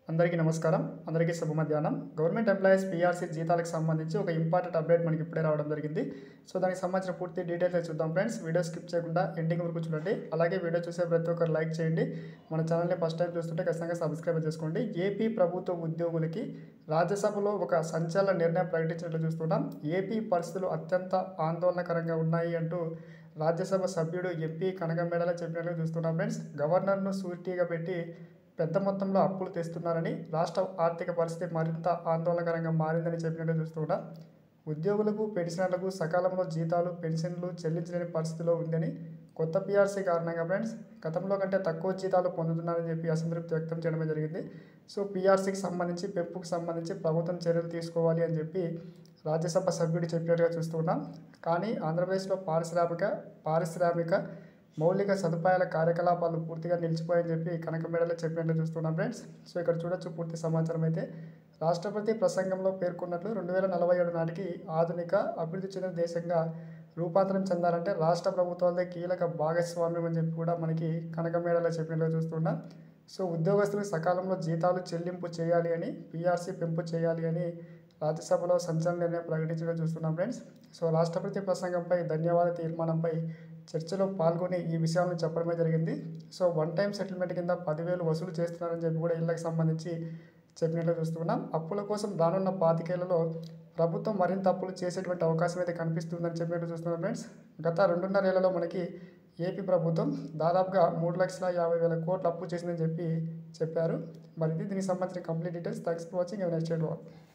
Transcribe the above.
అందరికీ నమస్కారం. అందరికీ శుభ మధ్యాహ్నం. గవర్నమెంట్ ఎంప్లాయీస్ పీఆర్సీ జీతాలకు సంబంధించి ఒక ఇంపార్టెంట్ అప్డేట్ మనకి ఇప్పుడే రావడం జరిగింది. సో దానికి సంబంధించిన పూర్తి డీటెయిల్స్ చూద్దాం ఫ్రెండ్స్. వీడియో స్కిప్ చేయకుండా ఎండింగ్ వరకు చూడండి. అలాగే వీడియో చూసే ప్రతి ఒక్కరు లైక్ చేయండి. మన ఛానల్ని ఫస్ట్ టైం చూస్తుంటే ఖచ్చితంగా సబ్స్క్రైబ్ చేసుకోండి. ఏపీ ప్రభుత్వ ఉద్యోగులకి రాజ్యసభలో ఒక సంచలన నిర్ణయం ప్రకటించినట్లు చూస్తున్నాం. ఏపీ పరిస్థితులు అత్యంత ఆందోళనకరంగా ఉన్నాయి అంటూ రాజ్యసభ సభ్యుడు ఎంపీ కనకమేడల చెప్పినట్లు చూస్తున్నాం ఫ్రెండ్స్. గవర్నర్ను సూటిగా పెట్టి పెద్ద మొత్తంలో అప్పులు తెస్తున్నారని, రాష్ట్ర ఆర్థిక పరిస్థితి మరింత ఆందోళనకరంగా మారిందని చెప్పినట్టు చూస్తున్నాం. ఉద్యోగులకు, పెన్షనర్లకు సకాలంలో జీతాలు, పెన్షన్లు చెల్లించలేని పరిస్థితిలో ఉందని, కొత్త పీఆర్సీ కారణంగా ఫ్రెండ్స్ గతంలో కంటే తక్కువ జీతాలు పొందుతున్నారని చెప్పి అసంతృప్తి వ్యక్తం చేయడమే జరిగింది. సో పీఆర్సీకి సంబంధించి, పెంపుకు సంబంధించి ప్రభుత్వం చర్యలు తీసుకోవాలి అని చెప్పి రాజ్యసభ సభ్యుడు చెప్పినట్టుగా చూస్తున్నాం. కానీ ఆంధ్రప్రదేశ్లో పారిశ్రామిక మౌలిక సదుపాయాల కార్యకలాపాలు పూర్తిగా నిలిచిపోయాయని చెప్పి కనకమేడలో చెప్పినట్లు చూస్తున్నాం ఫ్రెండ్స్. సో ఇక్కడ చూడొచ్చు పూర్తి సమాచారం అయితే. రాష్ట్రపతి ప్రసంగంలో పేర్కొన్నట్లు 2047 నాటికి ఆధునిక, అభివృద్ధి చెందిన దేశంగా రూపాంతరం చెందాలంటే రాష్ట్ర ప్రభుత్వాలదే కీలక భాగస్వామ్యం అని చెప్పి కూడా మనకి కనకమేడలో చెప్పినట్లు చూస్తున్నాం. సో ఉద్యోగస్తులకు సకాలంలో జీతాలు చెల్లింపు చేయాలి అని, పీఆర్సీ పెంపు చేయాలి అని రాజ్యసభలో సంచలన నిర్ణయం ప్రకటించడం చూస్తున్నాం ఫ్రెండ్స్. సో రాష్ట్రపతి ప్రసంగంపై ధన్యవాద తీర్మానంపై చర్చలో పాల్గొని ఈ విషయాలను చెప్పడమే జరిగింది. సో వన్ టైం సెటిల్మెంట్ కింద 10,000 వసూలు చేస్తున్నారని చెప్పి కూడా ఇళ్లకు సంబంధించి చెప్పినట్లు చూస్తున్నాం. అప్పుల కోసం రానున్న 5 ఏళ్లలో ప్రభుత్వం మరింత అప్పులు చేసేటువంటి అవకాశం అయితే కనిపిస్తుందని చెప్పినట్టు చూస్తున్నాం ఫ్రెండ్స్. గత 2.5 ఏళ్లలో మనకి ఏపీ ప్రభుత్వం దాదాపుగా 3,50,000 కోట్లు అప్పు చేసిందని చెప్పి చెప్పారు. మరి ఇది దీనికి సంబంధించిన complete details. Thanks for watching. Next